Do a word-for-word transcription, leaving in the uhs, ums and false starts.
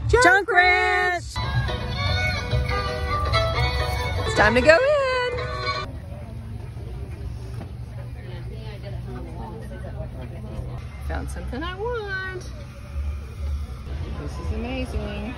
Junk, Junk Ranch! It's time to go in. Found something I want. This is amazing.